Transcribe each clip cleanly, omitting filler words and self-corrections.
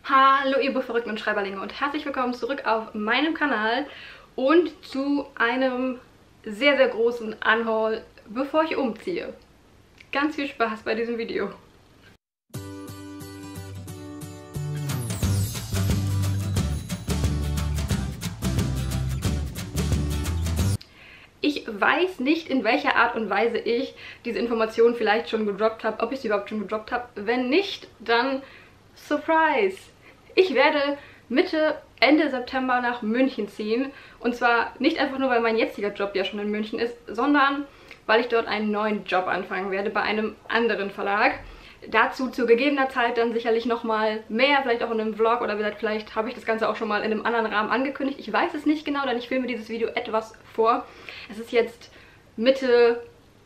Hallo ihr Buchverrückten und Schreiberlinge und herzlich willkommen zurück auf meinem Kanal und zu einem sehr, sehr großen Unhaul, bevor ich umziehe. Ganz viel Spaß bei diesem Video. Ich weiß nicht, in welcher Art und Weise ich diese Informationen vielleicht schon gedroppt habe, ob ich sie überhaupt schon gedroppt habe. Wenn nicht, dann Surprise! Ich werde Ende September nach München ziehen. Und zwar nicht einfach nur, weil mein jetziger Job ja schon in München ist, sondern weil ich dort einen neuen Job anfangen werde bei einem anderen Verlag. Dazu zu gegebener Zeit dann sicherlich nochmal mehr, vielleicht auch in einem Vlog oder vielleicht habe ich das Ganze auch schon mal in einem anderen Rahmen angekündigt. Ich weiß es nicht genau, denn ich filme dieses Video etwas vor. Es ist jetzt Mitte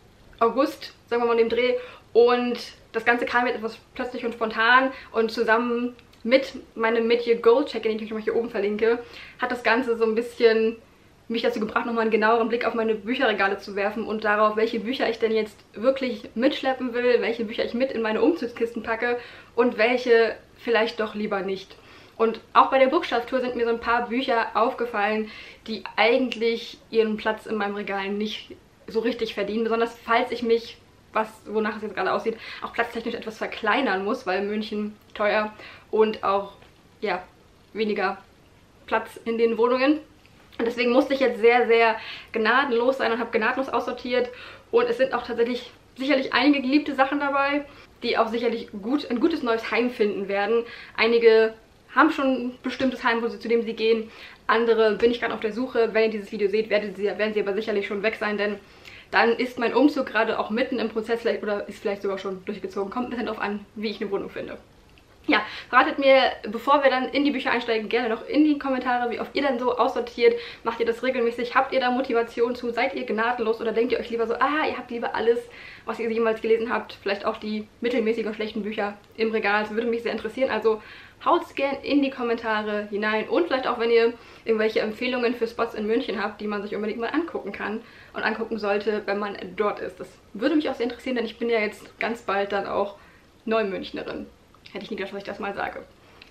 August, sagen wir mal in dem Dreh, und das Ganze kam jetzt etwas plötzlich und spontan und zusammen mit meinem Mid-Year Goal Check, den ich euch mal hier oben verlinke, hat das Ganze so ein bisschen mich dazu gebracht, nochmal einen genaueren Blick auf meine Bücherregale zu werfen und darauf, welche Bücher ich denn jetzt wirklich mitschleppen will, welche Bücher ich mit in meine Umzugskisten packe und welche vielleicht doch lieber nicht. Und auch bei der Bookshelf-Tour sind mir so ein paar Bücher aufgefallen, die eigentlich ihren Platz in meinem Regal nicht so richtig verdienen, besonders falls ich mich, wonach es jetzt gerade aussieht, auch platztechnisch etwas verkleinern muss, weil München teuer und auch, ja, weniger Platz in den Wohnungen. Und deswegen musste ich jetzt sehr, sehr gnadenlos sein und habe gnadenlos aussortiert. Und es sind auch tatsächlich sicherlich einige geliebte Sachen dabei, die auch sicherlich ein gutes neues Heim finden werden. Einige haben schon ein bestimmtes Heim, zu dem sie gehen. Andere bin ich gerade auf der Suche. Wenn ihr dieses Video seht, werden sie aber sicherlich schon weg sein, denn dann ist mein Umzug gerade auch mitten im Prozess oder ist vielleicht sogar schon durchgezogen. Kommt ein bisschen darauf an, wie ich eine Wohnung finde. Ja, verratet mir, bevor wir dann in die Bücher einsteigen, gerne noch in die Kommentare, wie oft ihr dann so aussortiert. Macht ihr das regelmäßig? Habt ihr da Motivation zu? Seid ihr gnadenlos oder denkt ihr euch lieber so, ihr habt lieber alles, was ihr jemals gelesen habt? Vielleicht auch die mittelmäßigen und schlechten Bücher im Regal. Das würde mich sehr interessieren. Also haut's gern in die Kommentare hinein. Und vielleicht auch, wenn ihr irgendwelche Empfehlungen für Spots in München habt, die man sich unbedingt mal angucken kann und angucken sollte, wenn man dort ist. Das würde mich auch sehr interessieren, denn ich bin ja jetzt ganz bald dann auch Neumünchnerin. Hätte ich nie gedacht, dass ich das mal sage.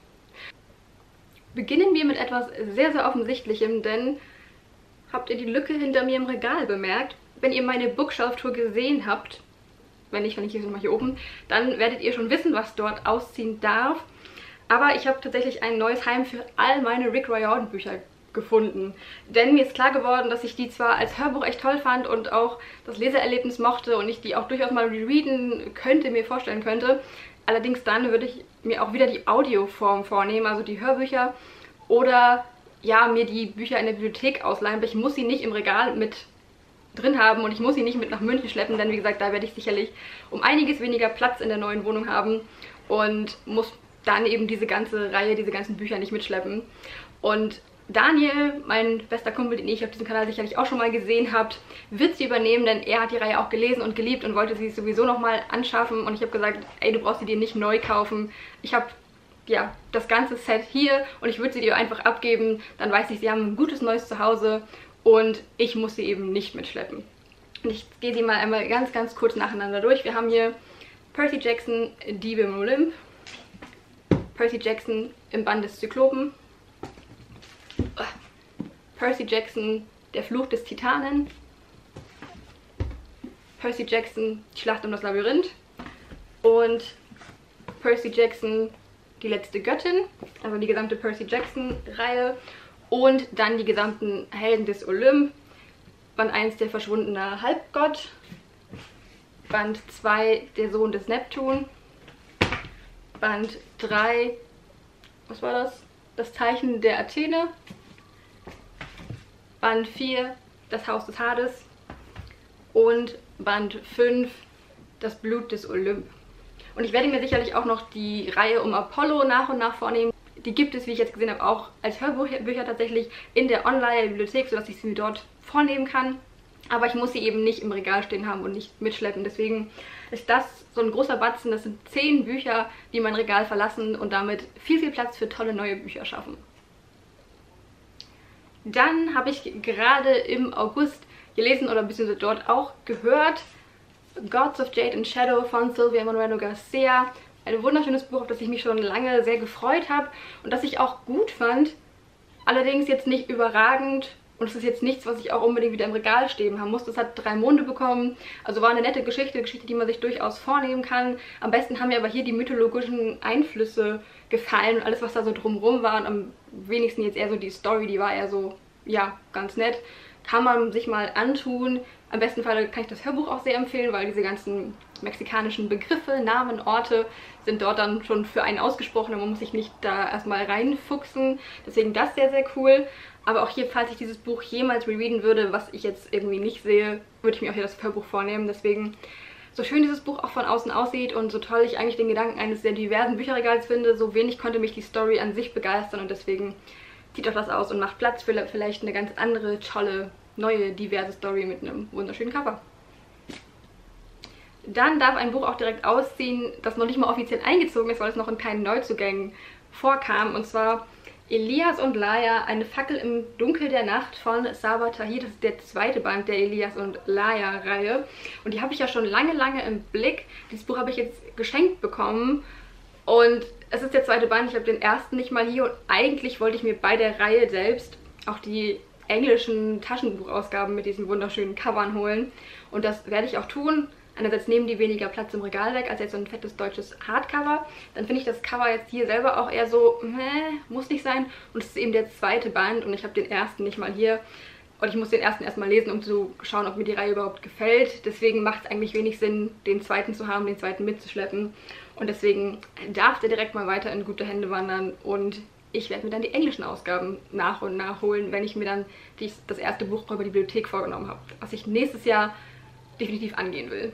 Beginnen wir mit etwas sehr, sehr Offensichtlichem, denn habt ihr die Lücke hinter mir im Regal bemerkt? Wenn ihr meine Bookshelf-Tour gesehen habt, wenn nicht, verlinke ich es nochmal hier oben, dann werdet ihr schon wissen, was dort ausziehen darf. Aber ich habe tatsächlich ein neues Heim für all meine Rick Riordan Bücher gefunden. Denn mir ist klar geworden, dass ich die zwar als Hörbuch echt toll fand und auch das Leseerlebnis mochte und ich die auch durchaus mal rereaden könnte, mir vorstellen könnte. Allerdings dann würde ich mir auch wieder die Audioform vornehmen, also die Hörbücher oder ja, mir die Bücher in der Bibliothek ausleihen, aber ich muss sie nicht im Regal mit drin haben und ich muss sie nicht mit nach München schleppen, denn wie gesagt, da werde ich sicherlich um einiges weniger Platz in der neuen Wohnung haben und muss dann eben diese ganze Reihe, diese ganzen Bücher nicht mitschleppen. Und Daniel, mein bester Kumpel, den ihr auf diesem Kanal sicherlich auch schon mal gesehen habt, wird sie übernehmen, denn er hat die Reihe auch gelesen und geliebt und wollte sie sowieso nochmal anschaffen. Und ich habe gesagt, ey, du brauchst sie dir nicht neu kaufen. Ich habe ja das ganze Set hier und ich würde sie dir einfach abgeben. Dann weiß ich, sie haben ein gutes neues Zuhause und ich muss sie eben nicht mitschleppen. Und ich gehe sie mal einmal ganz, ganz kurz nacheinander durch. Wir haben hier Percy Jackson, Diebe im Olymp, Percy Jackson im Bann des Zyklopen, Percy Jackson, der Fluch des Titanen, Percy Jackson, die Schlacht um das Labyrinth und Percy Jackson, die letzte Göttin, also die gesamte Percy Jackson Reihe und dann die gesamten Helden des Olymp, Band 1 der verschwundene Halbgott, Band 2 der Sohn des Neptun, Band 3, was war das? Das Zeichen der Athene, Band 4, das Haus des Hades und Band 5, das Blut des Olymp. Und ich werde mir sicherlich auch noch die Reihe um Apollo nach und nach vornehmen. Die gibt es, wie ich jetzt gesehen habe, auch als Hörbücher tatsächlich in der Online-Bibliothek, sodass ich sie mir dort vornehmen kann. Aber ich muss sie eben nicht im Regal stehen haben und nicht mitschleppen. Deswegen ist das so ein großer Batzen. Das sind 10 Bücher, die mein Regal verlassen und damit viel, viel Platz für tolle neue Bücher schaffen. Dann habe ich gerade im August gelesen oder beziehungsweise dort auch gehört Gods of Jade and Shadow von Sylvia Emanuelle Garcia. ein wunderschönes Buch, auf das ich mich schon lange sehr gefreut habe und das ich auch gut fand. Allerdings jetzt nicht überragend und es ist jetzt nichts, was ich auch unbedingt wieder im Regal stehen haben muss. Das hat 3 Monde bekommen, also war eine nette Geschichte, die man sich durchaus vornehmen kann. Am besten haben mir aber hier die mythologischen Einflüsse gefallen und alles, was da so drumrum war und am wenigsten jetzt eher so die Story, die war eher so, ja, ganz nett. Kann man sich mal antun. Am besten Fall kann ich das Hörbuch auch sehr empfehlen, weil diese ganzen mexikanischen Begriffe, Namen, Orte sind dort dann schon für einen ausgesprochen und man muss sich nicht da erstmal reinfuchsen. Deswegen das sehr, sehr cool. Aber auch hier, falls ich dieses Buch jemals rereaden würde, was ich jetzt irgendwie nicht sehe, würde ich mir auch hier das Hörbuch vornehmen. Deswegen, so schön dieses Buch auch von außen aussieht und so toll ich eigentlich den Gedanken eines sehr diversen Bücherregals finde, so wenig konnte mich die Story an sich begeistern und deswegen zieht auch das aus und macht Platz für vielleicht eine ganz andere, tolle, neue, diverse Story mit einem wunderschönen Cover. Dann darf ein Buch auch direkt ausziehen, das noch nicht mal offiziell eingezogen ist, weil es noch in keinen Neuzugängen vorkam. Und zwar Elias und Laia, eine Fackel im Dunkel der Nacht von Sabaa Tahir. Das ist der 2. Band der Elias und Laia-Reihe. Und die habe ich ja schon lange, lange im Blick. Dieses Buch habe ich jetzt geschenkt bekommen. Und es ist der 2. Band, ich habe den ersten nicht mal hier. Und eigentlich wollte ich mir bei der Reihe selbst auch die englischen Taschenbuchausgaben mit diesen wunderschönen Covern holen. Und das werde ich auch tun. Einerseits nehmen die weniger Platz im Regal weg als jetzt so ein fettes deutsches Hardcover. Dann finde ich das Cover jetzt hier selber auch eher so, muss nicht sein. Und es ist eben der 2. Band und ich habe den ersten nicht mal hier. Und ich muss den ersten erstmal lesen, um zu schauen, ob mir die Reihe überhaupt gefällt. Deswegen macht es eigentlich wenig Sinn, den 2. zu haben, den 2. mitzuschleppen. Und deswegen darf der direkt mal weiter in gute Hände wandern. Und ich werde mir dann die englischen Ausgaben nach und nach holen, wenn ich mir dann das erste Buch über die Bibliothek vorgenommen habe. Was ich nächstes Jahr definitiv angehen will.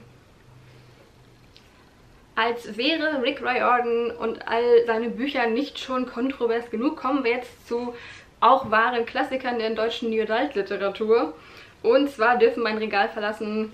Als wäre Rick Riordan und all seine Bücher nicht schon kontrovers genug, kommen wir jetzt zu auch wahren Klassikern der deutschen New Adult Literatur. Und zwar dürfen mein Regal verlassen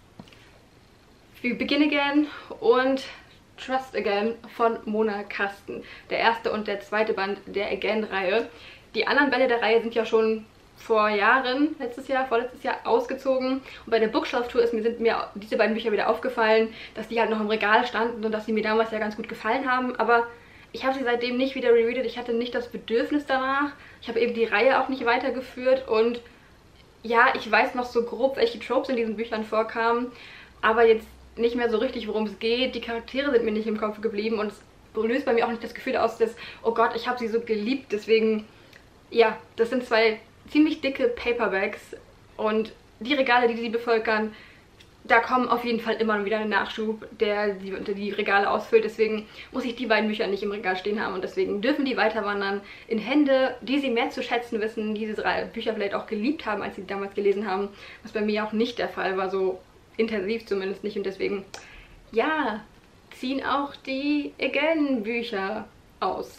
Begin Again und Trust Again von Mona Kasten. Der 1. und der 2. Band der Again-Reihe. Die anderen Bände der Reihe sind ja schon vor Jahren, vorletztes Jahr ausgezogen. Und bei der Bookshelf-Tour sind mir diese beiden Bücher wieder aufgefallen, dass die halt noch im Regal standen und dass sie mir damals ja ganz gut gefallen haben. Aber ich habe sie seitdem nicht wieder rereadet. Ich hatte nicht das Bedürfnis danach. Ich habe eben die Reihe auch nicht weitergeführt. Und ja, ich weiß noch so grob, welche Tropes in diesen Büchern vorkamen. Aber jetzt nicht mehr so richtig, worum es geht. Die Charaktere sind mir nicht im Kopf geblieben. Und es löst bei mir auch nicht das Gefühl aus, dass, oh Gott, ich habe sie so geliebt. Deswegen, ja, das sind 2 ziemlich dicke Paperbacks und die Regale, die sie bevölkern, da kommen auf jeden Fall immer wieder ein Nachschub, der die Regale ausfüllt. Deswegen muss ich die beiden Bücher nicht im Regal stehen haben und deswegen dürfen die weiter wandern in Hände, die sie mehr zu schätzen wissen, die diese 3 Bücher vielleicht auch geliebt haben, als sie damals gelesen haben, was bei mir auch nicht der Fall war, so intensiv zumindest nicht. Und deswegen, ja, ziehen auch die Again-Bücher aus.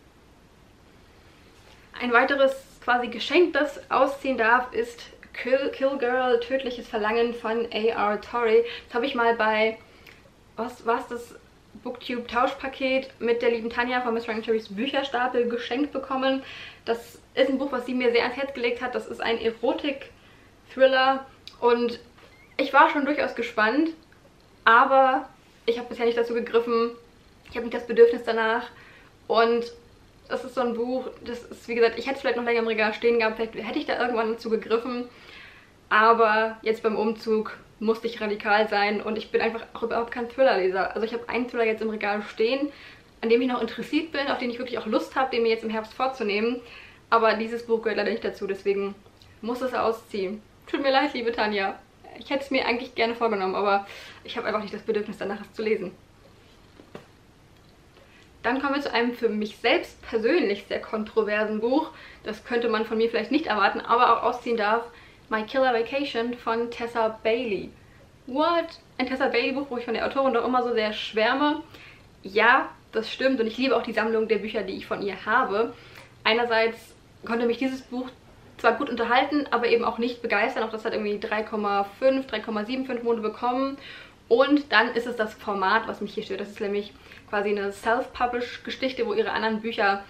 Ein weiteres quasi Geschenk, das ausziehen darf, ist Kill Girl, Tödliches Verlangen von A.R. Torrey. Das habe ich mal bei, was war es, das Booktube Tauschpaket mit der lieben Tanja von Miss Frank Cherrys Bücherstapel geschenkt bekommen. Das ist ein Buch, was sie mir sehr ans Herz gelegt hat. Das ist ein Erotik-Thriller und ich war schon durchaus gespannt, aber ich habe bisher nicht dazu gegriffen. Ich habe nicht das Bedürfnis danach und das ist so ein Buch, das ist, wie gesagt, ich hätte es vielleicht noch länger im Regal stehen gehabt, vielleicht hätte ich da irgendwann dazu gegriffen. Aber jetzt beim Umzug musste ich radikal sein und ich bin einfach auch überhaupt kein Thriller-Leser. Also ich habe einen Thriller jetzt im Regal stehen, an dem ich noch interessiert bin, auf den ich wirklich auch Lust habe, den mir jetzt im Herbst vorzunehmen. Aber dieses Buch gehört leider nicht dazu, deswegen muss es ausziehen. Tut mir leid, liebe Tanja. Ich hätte es mir eigentlich gerne vorgenommen, aber ich habe einfach nicht das Bedürfnis danach, es zu lesen. Dann kommen wir zu einem für mich selbst persönlich sehr kontroversen Buch. Das könnte man von mir vielleicht nicht erwarten, aber auch ausziehen darf. My Killer Vacation von Tessa Bailey. What? Ein Tessa Bailey Buch, wo ich von der Autorin doch immer so sehr schwärme. Ja, das stimmt und ich liebe auch die Sammlung der Bücher, die ich von ihr habe. Einerseits konnte mich dieses Buch zwar gut unterhalten, aber eben auch nicht begeistern. Auch das hat irgendwie 3,5, 3,75 Monde bekommen. Und dann ist es das Format, was mich hier stört. Das ist nämlich quasi eine Self-Publish-Geschichte, wo ihre anderen Bücher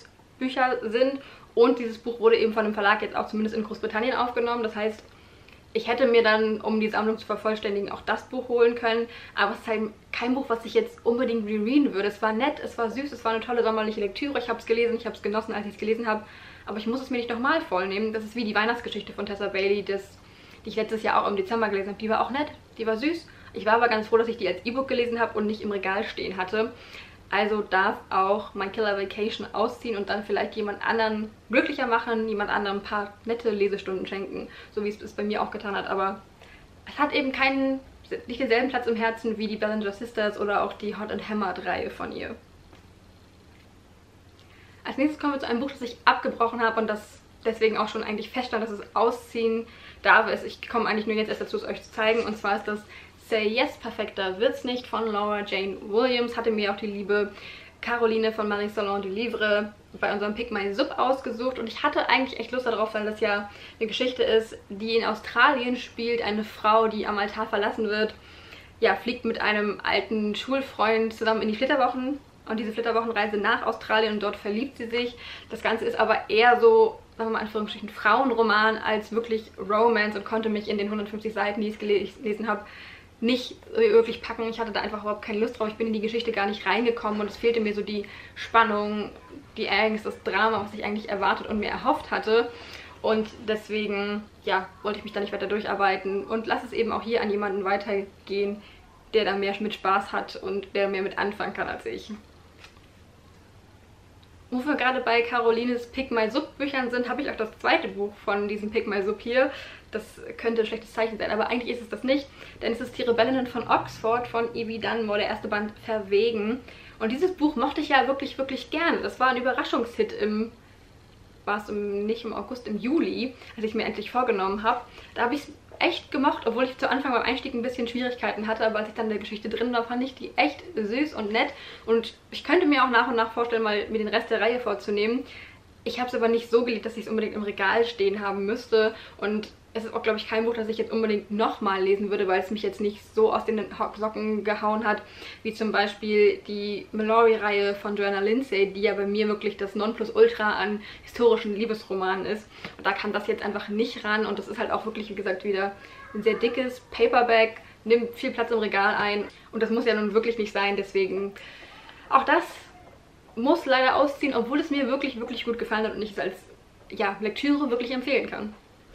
Verlagsbücher sind. Und dieses Buch wurde eben von einem Verlag jetzt auch zumindest in Großbritannien aufgenommen. Das heißt, Ich hätte mir dann, um die Sammlung zu vervollständigen, auch das Buch holen können, aber es ist halt kein Buch, was ich jetzt unbedingt rereaden würde. Es war nett, es war süß, es war eine tolle sommerliche Lektüre, ich habe es gelesen, ich habe es genossen, als ich es gelesen habe, aber ich muss es mir nicht nochmal vollnehmen. Das ist wie die Weihnachtsgeschichte von Tessa Bailey, die ich letztes Jahr auch im Dezember gelesen habe. Die war auch nett, die war süß. Ich war aber ganz froh, dass ich die als E-Book gelesen habe und nicht im Regal stehen hatte. Also darf auch mein Killer Vacation ausziehen und dann vielleicht jemand anderen glücklicher machen, jemand anderem ein paar nette Lesestunden schenken, so wie es bei mir auch getan hat. Aber es hat eben nicht denselben Platz im Herzen wie die Ballinger Sisters oder auch die Hot and Hammered Reihe von ihr. Als nächstes kommen wir zu einem Buch, das ich abgebrochen habe und das deswegen auch schon eigentlich feststand, dass es ausziehen darf. Ich komme eigentlich nur jetzt erst dazu, es euch zu zeigen. Und zwar ist das Say Yes, perfekter wird's nicht von Laura Jane Williams. Hatte mir auch die liebe Caroline von Marie Salon du Livre bei unserem Pick My Sub ausgesucht. Und ich hatte eigentlich echt Lust darauf, weil das ja eine Geschichte ist, die in Australien spielt. Eine Frau, die am Altar verlassen wird, ja, fliegt mit einem alten Schulfreund zusammen in die Flitterwochen. Und diese Flitterwochenreise nach Australien und dort verliebt sie sich. Das Ganze ist aber eher so, sagen wir mal in Anführungsstrichen, Frauenroman als wirklich Romance und konnte mich in den 150 Seiten, die ich gelesen habe, nicht wirklich packen. Ich hatte da einfach überhaupt keine Lust drauf. Ich bin in die Geschichte gar nicht reingekommen und es fehlte mir so die Spannung, die Angst, das Drama, was ich eigentlich erwartet und mir erhofft hatte. Und deswegen, ja, wollte ich mich da nicht weiter durcharbeiten und lasse es eben auch hier an jemanden weitergehen, der da mehr mit Spaß hat und der mehr mit anfangen kann als ich. Wo wir gerade bei Carolines Pick My Sub Büchern sind, habe ich auch das zweite Buch von diesem Pick My Sub hier. Das könnte ein schlechtes Zeichen sein, aber eigentlich ist es das nicht, denn es ist Die Rebellinnen von Oxford von Evie Dunmore, der erste Band Verwegen. Und dieses Buch mochte ich ja wirklich, wirklich gerne. Das war ein Überraschungshit nicht im August, im Juli, als ich mir endlich vorgenommen habe. Da habe ich es echt gemocht, obwohl ich zu Anfang beim Einstieg ein bisschen Schwierigkeiten hatte, aber als ich dann in der Geschichte drin war, fand ich die echt süß und nett und ich könnte mir auch nach und nach vorstellen, mal mir den Rest der Reihe vorzunehmen. Ich habe es aber nicht so geliebt, dass ich es unbedingt im Regal stehen haben müsste und es ist auch, glaube ich, kein Buch, das ich jetzt unbedingt nochmal lesen würde, weil es mich jetzt nicht so aus den Socken gehauen hat, wie zum Beispiel die Mallory-Reihe von Joanna Lindsay, die ja bei mir wirklich das Nonplusultra an historischen Liebesromanen ist. Und da kam das jetzt einfach nicht ran und das ist halt auch wirklich, wie gesagt, wieder ein sehr dickes Paperback, nimmt viel Platz im Regal ein und das muss ja nun wirklich nicht sein, deswegen auch das muss leider ausziehen, obwohl es mir wirklich, wirklich gut gefallen hat und ich es als Lektüre wirklich empfehlen kann.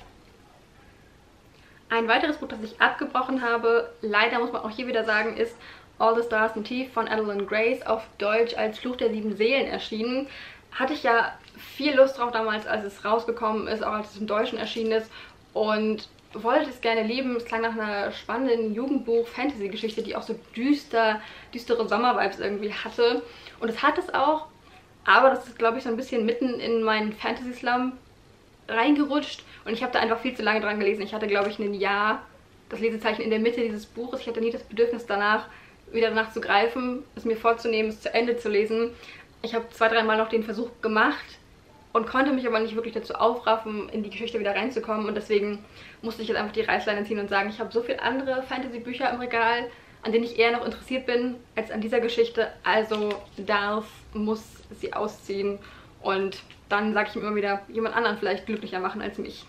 Ein weiteres Buch, das ich abgebrochen habe, leider muss man auch hier wieder sagen, ist All the Stars and Teeth von Adeline Grace, auf Deutsch als Fluch der 7 Seelen erschienen. Hatte ich ja viel Lust drauf damals, als es rausgekommen ist, auch als es im Deutschen erschienen ist und wollte es gerne lesen. Es klang nach einer spannenden Jugendbuch-Fantasy-Geschichte, die auch so düstere Sommer-Vibes irgendwie hatte. Und es hat es auch, aber das ist, glaube ich, so ein bisschen mitten in meinen Fantasy-Slum reingerutscht und ich habe da einfach viel zu lange dran gelesen. Ich hatte, glaube ich, ein Jahr das Lesezeichen in der Mitte dieses Buches. Ich hatte nie das Bedürfnis wieder danach zu greifen, es mir vorzunehmen, es zu Ende zu lesen. Ich habe 2-3 Mal noch den Versuch gemacht und konnte mich aber nicht wirklich dazu aufraffen, in die Geschichte wieder reinzukommen und deswegen musste ich jetzt einfach die Reißleine ziehen und sagen, ich habe so viele andere Fantasy-Bücher im Regal, an denen ich eher noch interessiert bin als an dieser Geschichte, also muss sie ausziehen und dann sage ich ihm immer wieder, jemand anderen vielleicht glücklicher machen als mich.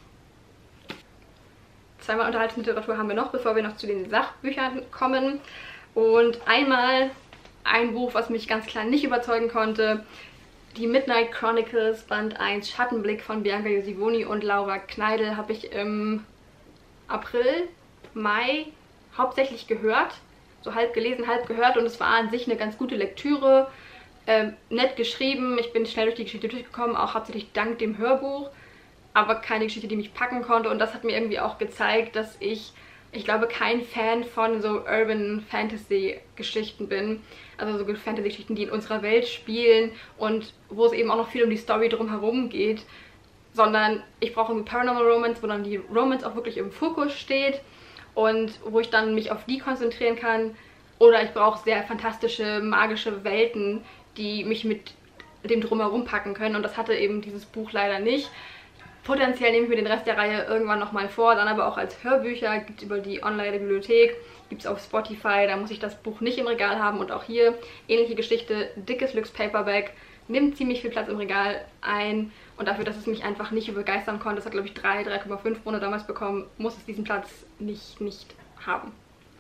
2-mal Unterhaltungsliteratur haben wir noch, bevor wir noch zu den Sachbüchern kommen. Und einmal ein Buch, was mich ganz klar nicht überzeugen konnte. Die Midnight Chronicles Band 1 Schattenblick von Bianca Josivoni und Laura Kneidl habe ich im April, Mai hauptsächlich gehört. So halb gelesen, halb gehört und es war an sich eine ganz gute Lektüre. Nett geschrieben, ich bin schnell durch die Geschichte durchgekommen, auch hauptsächlich dank dem Hörbuch, aber keine Geschichte, die mich packen konnte und das hat mir irgendwie auch gezeigt, dass ich glaube, kein Fan von so Urban Fantasy Geschichten bin, also so Fantasy Geschichten, die in unserer Welt spielen und wo es eben auch noch viel um die Story drumherum geht, sondern ich brauche irgendwie Paranormal Romance, wo dann die Romance auch wirklich im Fokus steht und wo ich dann mich auf die konzentrieren kann, oder ich brauche sehr fantastische, magische Welten, die mich mit dem Drumherum packen können und das hatte eben dieses Buch leider nicht. Potenziell nehme ich mir den Rest der Reihe irgendwann nochmal vor, dann aber auch als Hörbücher, gibt es über die Online-Bibliothek, gibt es auf Spotify, da muss ich das Buch nicht im Regal haben. Und auch hier, ähnliche Geschichte, dickes Lux Paperback, nimmt ziemlich viel Platz im Regal ein. Und dafür, dass es mich einfach nicht begeistern konnte, das hat glaube ich 3,5 Monate damals bekommen, muss es diesen Platz nicht haben.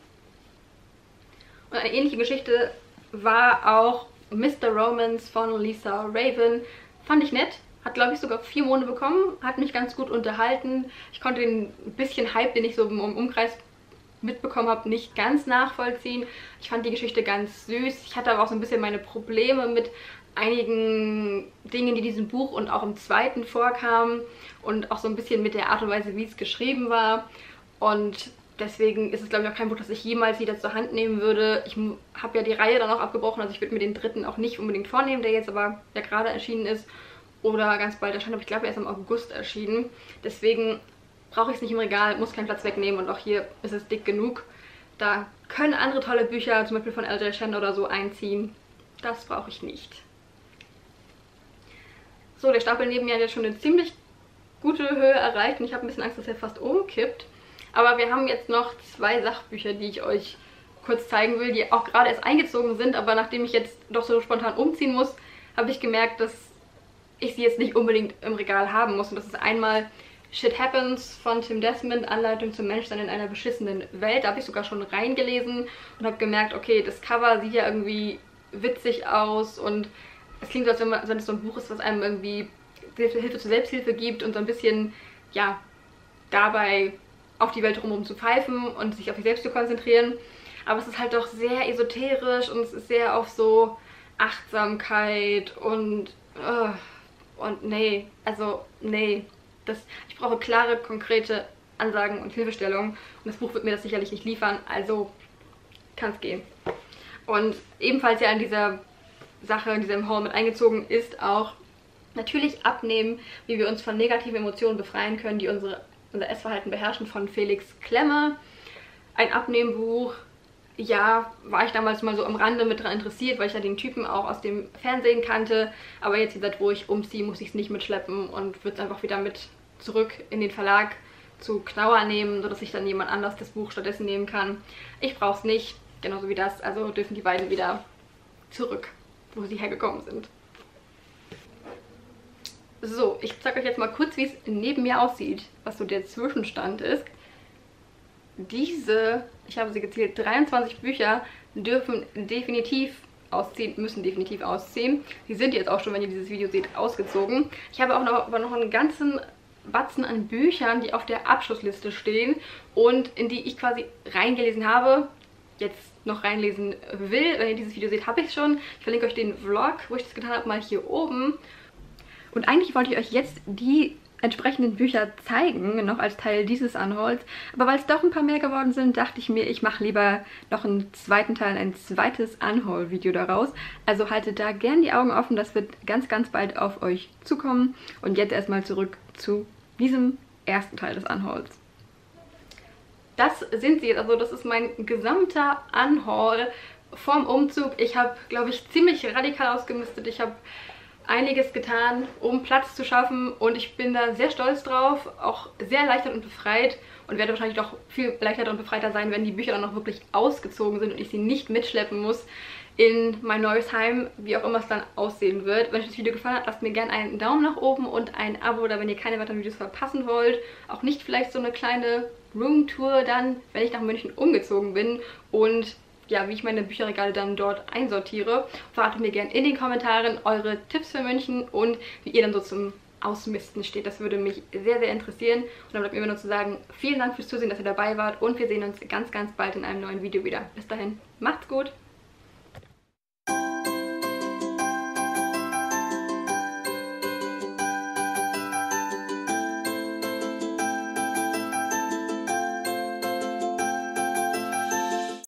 Und eine ähnliche Geschichte war auch Mr. Romance von Lisa Raven. Fand ich nett. Hat, glaube ich, sogar 4 Monate bekommen. Hat mich ganz gut unterhalten. Ich konnte den bisschen Hype, den ich so im Umkreis mitbekommen habe, nicht ganz nachvollziehen. Ich fand die Geschichte ganz süß. Ich hatte aber auch so ein bisschen meine Probleme mit einigen Dingen, die in diesem Buch und auch im zweiten vorkamen. Und auch so ein bisschen mit der Art und Weise, wie es geschrieben war. Und deswegen ist es, glaube ich, auch kein Buch, das ich jemals wieder zur Hand nehmen würde. Ich habe ja die Reihe dann auch abgebrochen. Also ich würde mir den dritten auch nicht unbedingt vornehmen, der jetzt aber ja gerade erschienen ist. Oder ganz bald erscheint, aber ich glaube, er ist im August erschienen. Deswegen brauche ich es nicht im Regal, muss keinen Platz wegnehmen und auch hier ist es dick genug. Da können andere tolle Bücher, zum Beispiel von L.J. Chen oder so, einziehen. Das brauche ich nicht. So, der Stapel neben mir hat jetzt schon eine ziemlich gute Höhe erreicht und ich habe ein bisschen Angst, dass er fast umkippt. Aber wir haben jetzt noch 2 Sachbücher, die ich euch kurz zeigen will, die auch gerade erst eingezogen sind. Aber nachdem ich jetzt doch so spontan umziehen muss, habe ich gemerkt, dass ich sie jetzt nicht unbedingt im Regal haben muss. Und das ist einmal Shit Happens von Tim Desmond, Anleitung zum Menschsein in einer beschissenen Welt. Da habe ich sogar schon reingelesen und habe gemerkt, okay, das Cover sieht ja irgendwie witzig aus und es klingt so, als wenn es so ein Buch ist, was einem irgendwie Hilfe zur Selbsthilfe gibt und so ein bisschen, ja, dabei auf die Welt drumherum zu pfeifen und sich auf sich selbst zu konzentrieren. Aber es ist halt doch sehr esoterisch und es ist sehr auf so Achtsamkeit und nee, also nee. Ich brauche klare, konkrete Ansagen und Hilfestellungen und das Buch wird mir das sicherlich nicht liefern, also kann es gehen. Und ebenfalls ja in dieser Sache, in diesem Haul mit eingezogen ist auch natürlich Abnehmen, wie wir uns von negativen Emotionen befreien können, die unser Essverhalten beherrschen, von Felix Klemme. Ein Abnehmbuch. Ja, war ich damals mal so am Rande mit dran interessiert, weil ich ja den Typen auch aus dem Fernsehen kannte. Aber jetzt, wo ich umziehe, muss ich es nicht mitschleppen und würde es einfach wieder mit zurück in den Verlag zu Knauer nehmen, sodass ich dann jemand anders das Buch stattdessen nehmen kann. Ich brauche es nicht, genauso wie das. Also dürfen die beiden wieder zurück, wo sie hergekommen sind. So, ich zeige euch jetzt mal kurz, wie es neben mir aussieht, was so der Zwischenstand ist. Diese, ich habe sie gezählt, 23 Bücher dürfen definitiv ausziehen, müssen definitiv ausziehen. Sie sind jetzt auch schon, wenn ihr dieses Video seht, ausgezogen. Ich habe auch noch einen ganzen Batzen an Büchern, die auf der Abschlussliste stehen und in die ich quasi reingelesen habe, jetzt noch reinlesen will. Wenn ihr dieses Video seht, habe ich es schon. Ich verlinke euch den Vlog, wo ich das getan habe, mal hier oben. Und eigentlich wollte ich euch jetzt die entsprechenden Bücher zeigen, noch als Teil dieses Unhauls. Aber weil es doch ein paar mehr geworden sind, dachte ich mir, ich mache lieber noch einen zweiten Teil, ein zweites Unhaul-Video daraus. Also haltet da gern die Augen offen, das wird ganz, ganz bald auf euch zukommen. Und jetzt erstmal zurück zu diesem ersten Teil des Unhauls. Das sind sie jetzt, also das ist mein gesamter Unhaul vom Umzug. Ich habe, glaube ich, ziemlich radikal ausgemistet. Ich habe einiges getan, um Platz zu schaffen und ich bin da sehr stolz drauf, auch sehr erleichtert und befreit und werde wahrscheinlich doch viel erleichterter und befreiter sein, wenn die Bücher dann noch wirklich ausgezogen sind und ich sie nicht mitschleppen muss in mein neues Heim, wie auch immer es dann aussehen wird. Wenn euch das Video gefallen hat, lasst mir gerne einen Daumen nach oben und ein Abo, oder wenn ihr keine weiteren Videos verpassen wollt. Auch nicht vielleicht so eine kleine Roomtour dann, wenn ich nach München umgezogen bin und ja, wie ich meine Bücherregale dann dort einsortiere. Verratet mir gerne in den Kommentaren eure Tipps für München und wie ihr dann so zum Ausmisten steht. Das würde mich sehr, sehr interessieren. Und dann bleibt mir nur zu sagen, vielen Dank fürs Zusehen, dass ihr dabei wart und wir sehen uns ganz, ganz bald in einem neuen Video wieder. Bis dahin, macht's gut!